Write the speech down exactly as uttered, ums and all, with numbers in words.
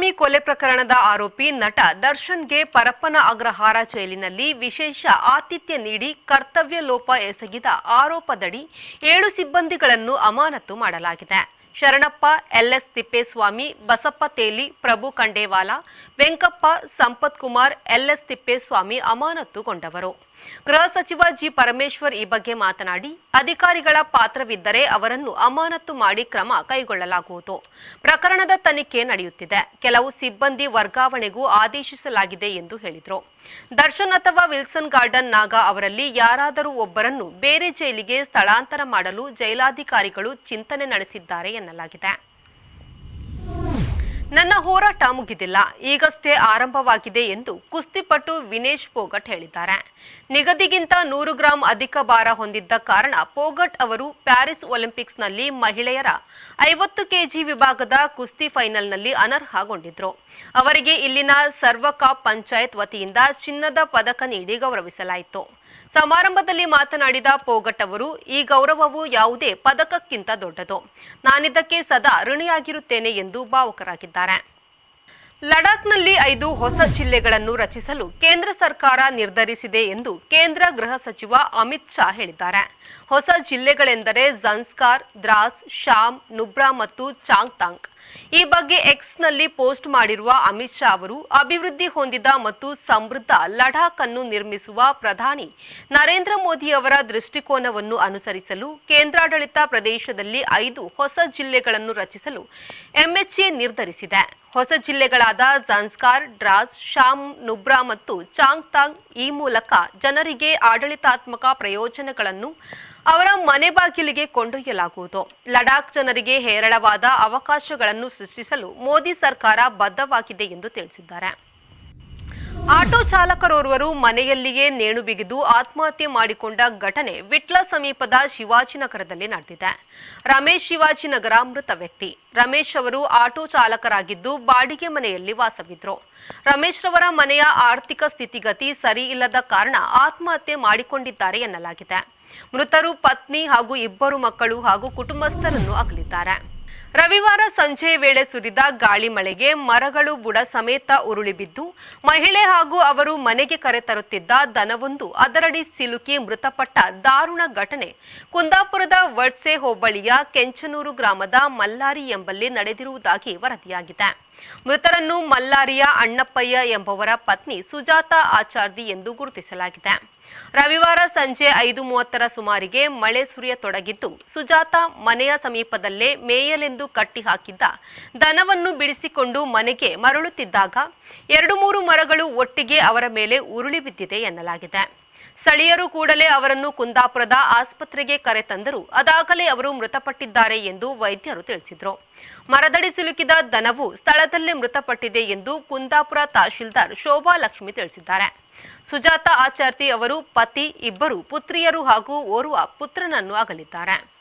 ಸ್ವಾಮಿ ಕೊಲೆ ಪ್ರಕರಣದ ಆರೋಪಿ ನಟ ದರ್ಶನ್ಗೆ ಪರಪ್ಪನ ಅಗ್ರಹಾರ ಜೈಲಿನಲ್ಲಿ ವಿಶೇಷ ಆತಿಥ್ಯ ನೀಡಿ ಕರ್ತವ್ಯ ಲೋಪ ಎಸಗಿದ ಆರೋಪದಡಿ ಏಳು ಸಿಬ್ಬಂದಿಗಳನ್ನು ಅಮಾನತು ಮಾಡಲಾಗಿದೆ. ಶರಣಪ್ಪ, ಎಲ್ಎಸ್ ತಿಪ್ಪೇಸ್ವಾಮಿ, ಬಸಪ್ಪ ತೇಲಿ, ಪ್ರಭು ಖಂಡೇವಾಲ, ವೆಂಕಪ್ಪ, ಸಂಪತ್ ಕುಮಾರ್, ಎಲ್ಎಸ್ ತಿಪ್ಪೇಸ್ವಾಮಿ ಅಮಾನತುಗೊಂಡವರು. ಗೃಹ ಸಚಿವ ಜಿ ಪರಮೇಶ್ವರ್ ಈ ಬಗ್ಗೆ ಮಾತನಾಡಿ, ಅಧಿಕಾರಿಗಳ ಪಾತ್ರವಿದ್ದರೆ ಅವರನ್ನು ಅಮಾನತು ಮಾಡಿ ಕ್ರಮ ಕೈಗೊಳ್ಳಲಾಗುವುದು. ಪ್ರಕರಣದ ತನಿಖೆ ನಡೆಯುತ್ತಿದೆ. ಕೆಲವು ಸಿಬ್ಬಂದಿ ವರ್ಗಾವಣೆಗೂ ಆದೇಶಿಸಲಾಗಿದೆ ಎಂದು ಹೇಳಿದರು. ದರ್ಶನ್ ಅಥವಾ ವಿಲ್ಸನ್ ಗಾರ್ಡನ್ ನಾಗ ಅವರಲ್ಲಿ ಯಾರಾದರೂ ಒಬ್ಬರನ್ನು ಬೇರೆ ಜೈಲಿಗೆ ಸ್ಥಳಾಂತರ ಮಾಡಲು ಜೈಲಾಧಿಕಾರಿಗಳು ಚಿಂತನೆ ನಡೆಸಿದ್ದಾರೆ ಎನ್ನಲಾಗಿದೆ. ನನ್ನ ಹೋರಾಟ ಮುಗಿದಿಲ್ಲ, ಈಗಷ್ಟೇ ಆರಂಭವಾಗಿದೆ ಎಂದು ಕುಸ್ತಿಪಟು ವಿನೇಶ್ ಪೋಗಟ್ ಹೇಳಿದ್ದಾರೆ. ನಿಗದಿಗಿಂತ ನೂರು ಗ್ರಾಂ ಅಧಿಕ ಭಾರ ಹೊಂದಿದ್ದ ಕಾರಣ ಪೋಗಟ್ ಅವರು ಪ್ಯಾರಿಸ್ ಒಲಿಂಪಿಕ್ಸ್ನಲ್ಲಿ ಮಹಿಳೆಯರ ಐವತ್ತು ಕೆಜಿ ವಿಭಾಗದ ಕುಸ್ತಿ ಫೈನಲ್ನಲ್ಲಿ ಅನರ್ಹಗೊಂಡಿದ್ರು. ಅವರಿಗೆ ಇಲ್ಲಿನ ಸರ್ವಕಾಪ್ ಪಂಚಾಯತ್ ವತಿಯಿಂದ ಚಿನ್ನದ ಪದಕ ನೀಡಿ ಗೌರವಿಸಲಾಯಿತು. ಸಮಾರಂಭದಲ್ಲಿ ಮಾತನಾಡಿದ ಪೋಗಟ್ ಅವರು, ಈ ಗೌರವವು ಯಾವುದೇ ಪದಕಕ್ಕಿಂತ ದೊಡ್ಡದು. ನಾನಿದ್ದಕ್ಕೆ ಸದಾ ಋಣಿಯಾಗಿರುತ್ತೇನೆ ಎಂದು ಭಾವುಕರಾಗಿದ್ದಾರೆ. ಲಡಾಖ್ನಲ್ಲಿ ಐದು ಹೊಸ ಜಿಲ್ಲೆಗಳನ್ನು ರಚಿಸಲು ಕೇಂದ್ರ ಸರ್ಕಾರ ನಿರ್ಧರಿಸಿದೆ ಎಂದು ಕೇಂದ್ರ ಗೃಹ ಸಚಿವ ಅಮಿತ್ ಶಾ ಹೇಳಿದ್ದಾರೆ. ಹೊಸ ಜಿಲ್ಲೆಗಳೆಂದರೆ ಝಂಸ್ಕಾರ್, ದ್ರಾಸ್, ಶಾಮ್, ನುಬ್ರಾ ಮತ್ತು ಚಾಂಗ್ತಾಂಗ್. ಈ ಬಗ್ಗೆ ಎಕ್ಸ್ನಲ್ಲಿ ಪೋಸ್ಟ್ ಮಾಡಿರುವ ಅಮಿತ್ ಶಾ ಅವರು, ಅಭಿವೃದ್ಧಿ ಹೊಂದಿದ ಮತ್ತು ಸಮೃದ್ಧ ಲಡಾಖ್ ಅನ್ನು ನಿರ್ಮಿಸುವ ಪ್ರಧಾನಿ ನರೇಂದ್ರ ಮೋದಿ ಅವರ ದೃಷ್ಟಿಕೋನವನ್ನು ಅನುಸರಿಸಲು ಕೇಂದ್ರಾಡಳಿತ ಪ್ರದೇಶದಲ್ಲಿ ಐದು ಹೊಸ ಜಿಲ್ಲೆಗಳನ್ನು ರಚಿಸಲು ಎಂಎಚ್ಎ ನಿರ್ಧರಿಸಿದೆ. ಹೊಸ ಜಿಲ್ಲೆಗಳಾದ ಝಂಸ್ಕಾರ್, ಡ್ರಾಸ್, ಶಾಮ್, ನುಬ್ರಾ ಮತ್ತು ಚಾಂಗ್ತಾಂಗ್ ಈ ಮೂಲಕ ಜನರಿಗೆ ಆಡಳಿತಾತ್ಮಕ ಪ್ರಯೋಜನಗಳನ್ನು ಅವರ ಮನೆ ಬಾಗಿಲಿಗೆ ಕೊಂಡೊಯ್ಯಲಾಗುವುದು. ಲಡಾಖ್ ಜನರಿಗೆ ಹೇರಳವಾದ ಅವಕಾಶಗಳನ್ನು ಸೃಷ್ಟಿಸಲು ಮೋದಿ ಸರ್ಕಾರ ಬದ್ಧವಾಗಿದೆ ಎಂದು ತಿಳಿಸಿದ್ದಾರೆ. ಆಟೋ ಚಾಲಕರೋರ್ವರು ಮನೆಯಲ್ಲಿಯೇ ನೇಣು ಬಿಗಿದು ಆತ್ಮಹತ್ಯೆ ಮಾಡಿಕೊಂಡ ಘಟನೆ ವಿಟ್ಲ ಸಮೀಪದ ಶಿವಾಜಿನಗರದಲ್ಲಿ ನಡೆದಿದೆ. ರಮೇಶ್ ಶಿವಾಜಿನಗರ ಮೃತ ವ್ಯಕ್ತಿ. ರಮೇಶ್ ಅವರು ಆಟೋ ಚಾಲಕರಾಗಿದ್ದು ಬಾಡಿಗೆ ಮನೆಯಲ್ಲಿ ವಾಸವಿದ್ರು. ರಮೇಶ್ ರವರ ಮನೆಯ ಆರ್ಥಿಕ ಸ್ಥಿತಿಗತಿ ಸರಿ ಇಲ್ಲದ ಕಾರಣ ಆತ್ಮಹತ್ಯೆ ಮಾಡಿಕೊಂಡಿದ್ದಾರೆ ಎನ್ನಲಾಗಿದೆ. ಮೃತರು ಪತ್ನಿ ಹಾಗೂ ಇಬ್ಬರು ಮಕ್ಕಳು ಹಾಗೂ ಕುಟುಂಬಸ್ಥರನ್ನು ಅಗಲಿದ್ದಾರೆ. ರವಿವಾರ ಸಂಜೆಯ ವೇಳೆ ಸುರಿದ ಗಾಳಿ ಮಳೆಗೆ ಮರಗಳು ಬುಡ ಸಮೇತ ಉರುಳಿ ಬಿದ್ದು ಮಹಿಳೆ ಹಾಗೂ ಅವರು ಮನೆಗೆ ಕರೆತರುತ್ತಿದ್ದ ದನವೊಂದು ಅದರಡಿ ಸಿಲುಕಿ ಮೃತಪಟ್ಟ ದಾರುಣ ಘಟನೆ ಕುಂದಾಪುರದ ವಡ್ಸೆ ಹೋಬಳಿಯ ಕೆಂಚನೂರು ಗ್ರಾಮದ ಮಲ್ಲಾರಿ ಎಂಬಲ್ಲಿ ನಡೆದಿರುವುದಾಗಿ ವರದಿಯಾಗಿದೆ. ಮೃತರನ್ನು ಮಲ್ಲಾರಿಯ ಅಣ್ಣಪ್ಪಯ್ಯ ಎಂಬುವರ ಪತ್ನಿ ಸುಜಾತಾ ಆಚಾರ್ದಿ ಎಂದು ಗುರುತಿಸಲಾಗಿದೆ. ರವಿವಾರ ಸಂಜೆ ಐದು ಮೂವತ್ತರ ಸುಮಾರಿಗೆ ಮಳೆ ಸುರಿಯತೊಡಗಿದ್ದು, ಸುಜಾತಾ ಮನೆಯ ಸಮೀಪದಲ್ಲೇ ಮೇಯಲೆಂದು ಕಟ್ಟಿ ಹಾಕಿದ್ದ ದನವನ್ನು ಬಿಡಿಸಿಕೊಂಡು ಮನೆಗೆ ಮರಳುತ್ತಿದ್ದಾಗ ಎರಡು ಮೂರು ಮರಗಳು ಒಟ್ಟಿಗೆ ಅವರ ಮೇಲೆ ಉರುಳಿ ಬಿದ್ದಿದೆ ಎನ್ನಲಾಗಿದೆ. ಸ್ಥಳೀಯರು ಕೂಡಲೇ ಅವರನ್ನು ಕುಂದಾಪುರದ ಆಸ್ಪತ್ರೆಗೆ ಕರೆತಂದರು. ಅದಾಗಲೇ ಅವರು ಮೃತಪಟ್ಟಿದ್ದಾರೆ ಎಂದು ವೈದ್ಯರು ತಿಳಿಸಿದರು. ಮರದಡಿ ಸಿಲುಕಿದ ದನವು ಸ್ಥಳದಲ್ಲೇ ಮೃತಪಟ್ಟಿದೆ ಎಂದು ಕುಂದಾಪುರ ತಹಶೀಲ್ದಾರ್ ಶೋಭಾ ಲಕ್ಷ್ಮಿ ತಿಳಿಸಿದ್ದಾರೆ. ಸುಜಾತಾ ಆಚಾರ್ತಿ ಅವರು ಪತಿ, ಇಬ್ಬರು ಪುತ್ರಿಯರು ಹಾಗೂ ಓರ್ವ ಪುತ್ರನನ್ನು ಅಗಲಿದ್ದಾರೆ.